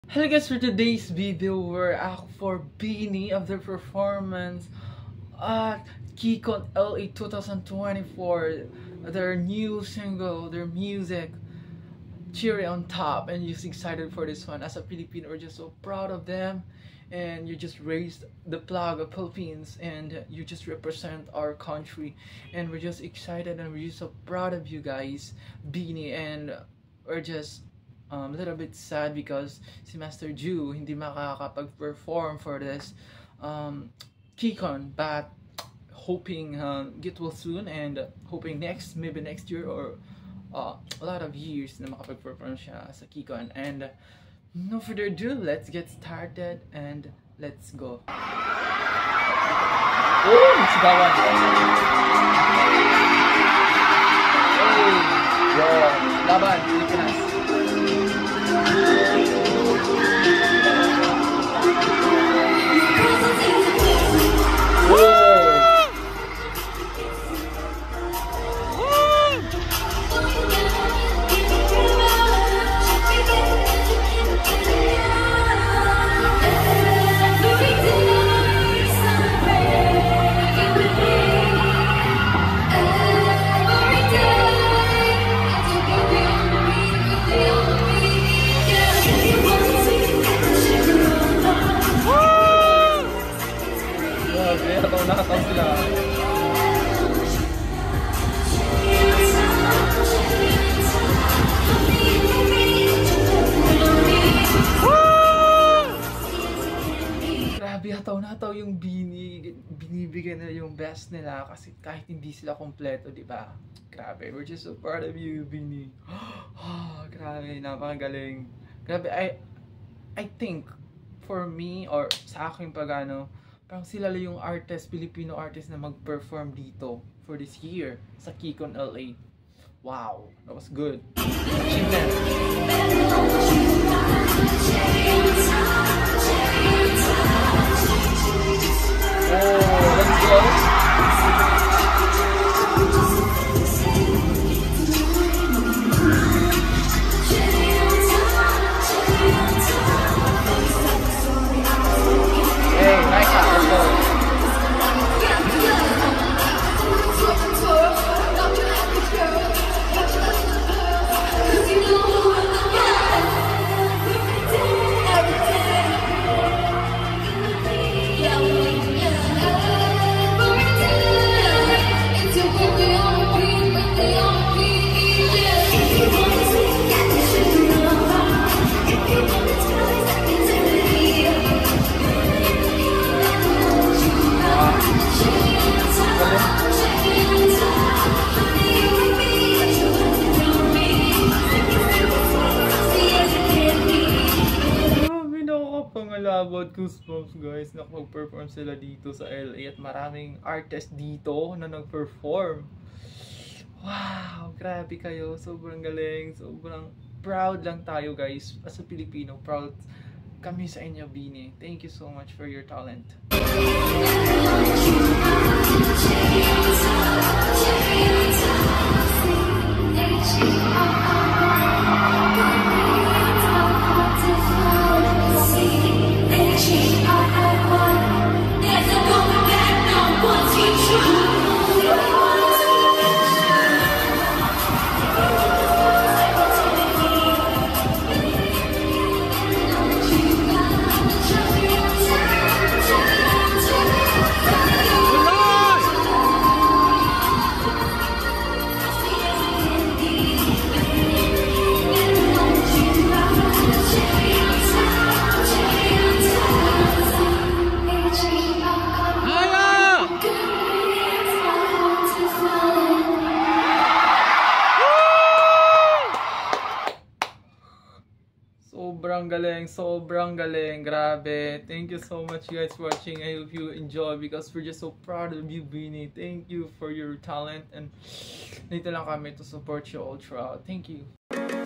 Hello guys, for today's video we're out for Beanie of their performance at KCON LA 2024. Their new single, their music, Cherry on Top, and just excited for this one. As a Filipino, we're just so proud of them, and you just raised the flag of Philippines and you just represent our country, and we're just excited and we're just so proud of you guys, Beanie, and we're just a little bit sad because si Master Ju hindi makakapag-perform for this KCON, but hoping get well soon, and hoping maybe next year or a lot of years na makapag-perform siya sa KCON. And no further ado, let's get started and let's go. Oh, sigawan! Hey! Yo! Laban! Pilipinas! Nakataw sila. Grabe, hataw yung Beanie. Binibigyan na yung best nila kasi kahit hindi sila kompleto, di ba? Grabe, we're just so proud of you, Beanie. Grabe, napakagaling. Grabe, I think for me or sa aking pagano, parang sila lang yung Filipino artist na mag-perform dito for this year sa KCON LA. Wow, that was good. Achievement. Oh, let's go. Pangalabot, goosebumps guys, nakapag-perform sila dito sa LA at maraming artist dito na nag-perform. Wow, grabe kayo, sobrang galing, sobrang proud lang tayo guys. As a Pilipino, proud kami sa inyo, Beanie. Thank you so much for your talent. Sobrang galing, grabe. Thank you so much guys for watching. I hope you enjoy because we're just so proud of you, Beanie. Thank you for your talent, and dito lang kami to support you all throughout. Thank you.